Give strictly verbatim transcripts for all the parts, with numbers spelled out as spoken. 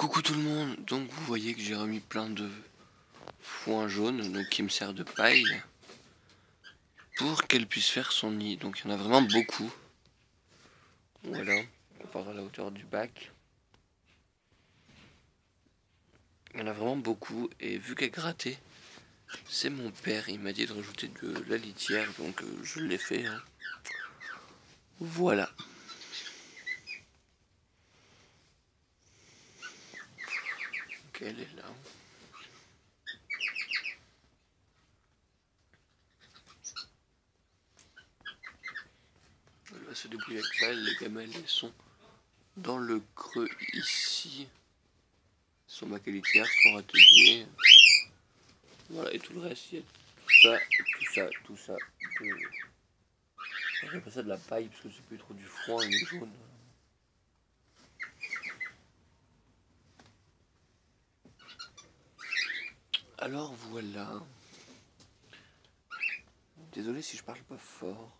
Coucou tout le monde, donc vous voyez que j'ai remis plein de foin jaune, donc qui me sert de paille, pour qu'elle puisse faire son nid. Donc il y en a vraiment beaucoup. Voilà, on part à la hauteur du bac. Il y en a vraiment beaucoup, et vu qu'elle grattait, c'est mon père, il m'a dit de rajouter de la litière, donc euh, je l'ai fait. Hein. Voilà. Donc elle est là. Elle va se débrouiller avec ça, les gamelles elles sont dans le creux ici. Son bac à litière, son râtelier. Voilà, et tout le reste, il y a tout ça, tout ça, tout ça. De... J'appelle pas ça de la paille parce que c'est plus trop du foin, il est jaune. Alors voilà. Désolé si je parle pas fort.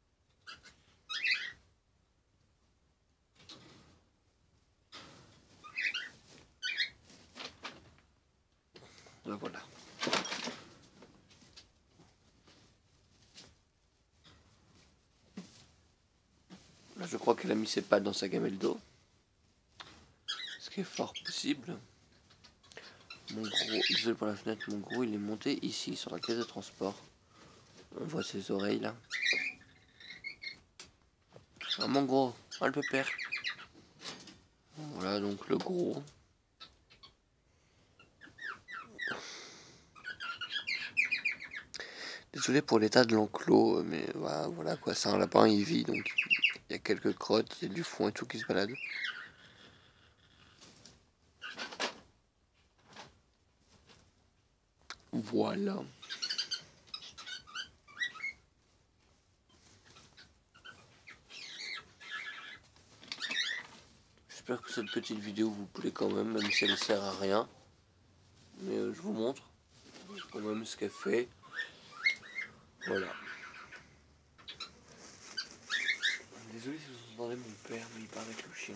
Ben voilà. Là, je crois qu'elle a mis ses pattes dans sa gamelle d'eau. Ce qui est fort possible. Mon gros, désolé pour la fenêtre, mon gros il est monté ici sur la caisse de transport. On voit ses oreilles là. Ah mon gros, ah le pépère. Voilà donc le gros. Désolé pour l'état de l'enclos, mais voilà, voilà quoi, c'est un lapin, il vit donc il y a quelques crottes, il y a du foin et tout qui se balade. Voilà. J'espère que cette petite vidéo vous plaît quand même, même si elle ne sert à rien. Mais euh, je vous montre quand même ce qu'elle fait. Voilà. Désolé si vous entendez mon père, mais il parle avec le chien.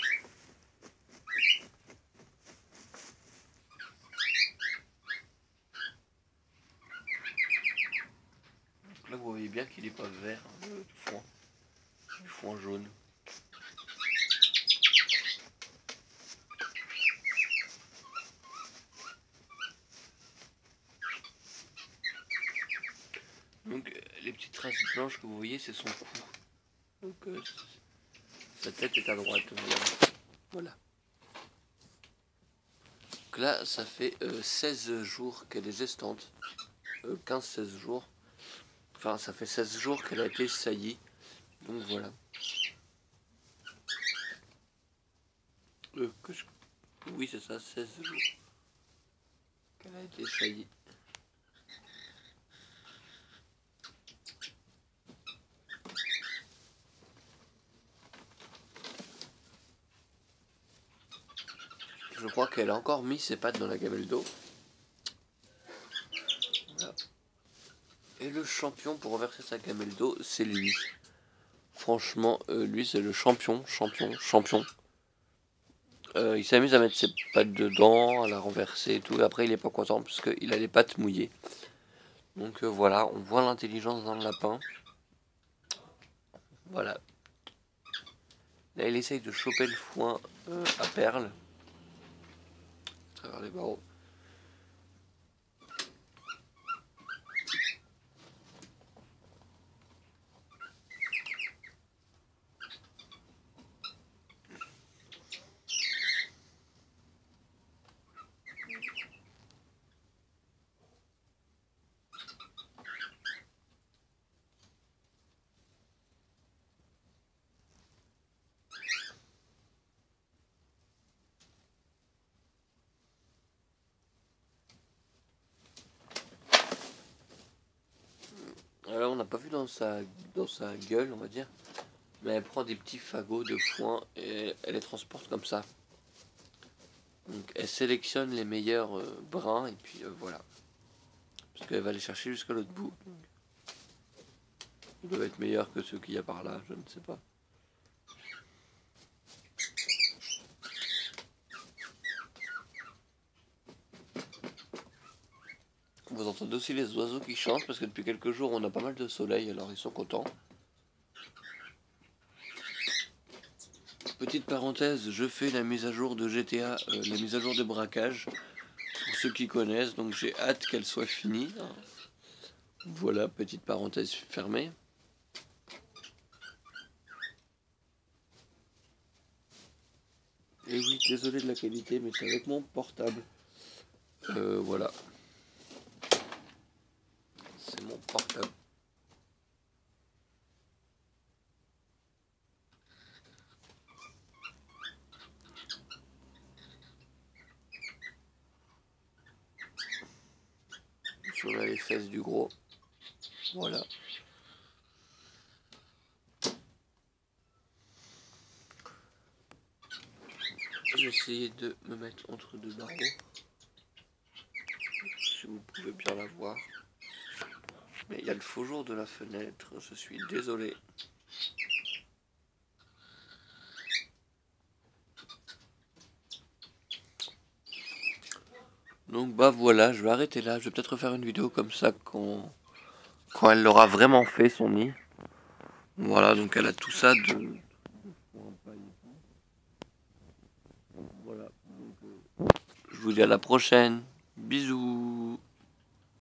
Donc là vous voyez bien qu'il n'est pas vert, hein, le foin. Du foin jaune. Donc les petites traces blanches que vous voyez, c'est son cou. Donc euh, sa tête est à droite. Voilà. Voilà. Donc là, ça fait euh, seize jours qu'elle est gestante. Euh, quinze seize jours. Enfin, ça fait seize jours qu'elle a été saillie. Donc voilà. Euh, que je... Oui, c'est ça, seize jours qu'elle a été saillie. Je crois qu'elle a encore mis ses pattes dans la gamelle d'eau. Voilà. Et le champion pour renverser sa gamelle d'eau, c'est lui. Franchement, euh, lui c'est le champion, champion, champion. Euh, il s'amuse à mettre ses pattes dedans, à la renverser et tout. Et après, il est pas content parce qu'il a les pattes mouillées. Donc euh, voilà, on voit l'intelligence dans le lapin. Voilà. Là, il essaye de choper le foin euh, à perles. À travers les barreaux. Alors, on n'a pas vu dans sa, dans sa gueule, on va dire. Mais elle prend des petits fagots de foin et elle les transporte comme ça. Donc elle sélectionne les meilleurs euh, brins et puis euh, voilà. Parce qu'elle va les chercher jusqu'à l'autre bout. Ils doivent être meilleurs que ceux qu'il y a par là, je ne sais pas. Vous entendez aussi les oiseaux qui chantent parce que depuis quelques jours on a pas mal de soleil, alors ils sont contents. Petite parenthèse, je fais la mise à jour de G T A, euh, la mise à jour de braquage, pour ceux qui connaissent, donc j'ai hâte qu'elle soit finie. Voilà, petite parenthèse fermée. Et oui, désolé de la qualité, mais c'est avec mon portable. Euh, voilà. C'est mon portable. Sur les fesses du gros. Voilà. Je vais essayer de me mettre entre deux barreaux. Si vous pouvez bien la voir. Mais il y a le faux jour de la fenêtre, je suis désolé. Donc bah voilà, je vais arrêter là. Je vais peut-être faire une vidéo comme ça quand, quand elle l'aura vraiment fait son nid. Voilà, donc elle a tout ça de... Voilà. Donc, euh, je vous dis à la prochaine. Bisous.